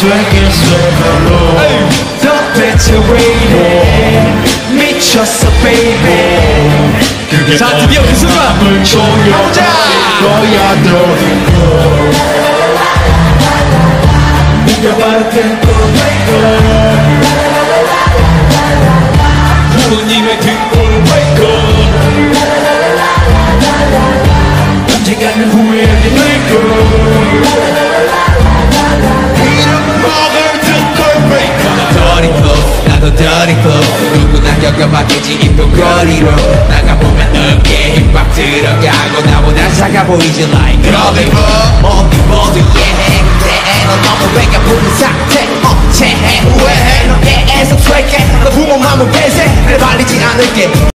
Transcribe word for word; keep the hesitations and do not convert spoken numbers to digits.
swagger swagger로 더 배틀웨이해 미쳤어 baby 그게 자 드디어 그 순간 가보자 거야 너 네가 바로 템포레이커 부모님의 템포레이커 언젠가는 후회하게 될 걸 이름 먹을 템포레이커 Dirty Club 나도 Dirty Club 누구나 겪어봤겠지 인도거리로 나가보면 어깨에 힘빡 들어가고 나보다 작아 보이지 like Clubbing 어디 모두 예해 그때 넌 너무 배가 부른 상태 어 체해 후회해 너의 애써 트랙해 너 부모 맘은 폐쇄 그래 발리지 않을게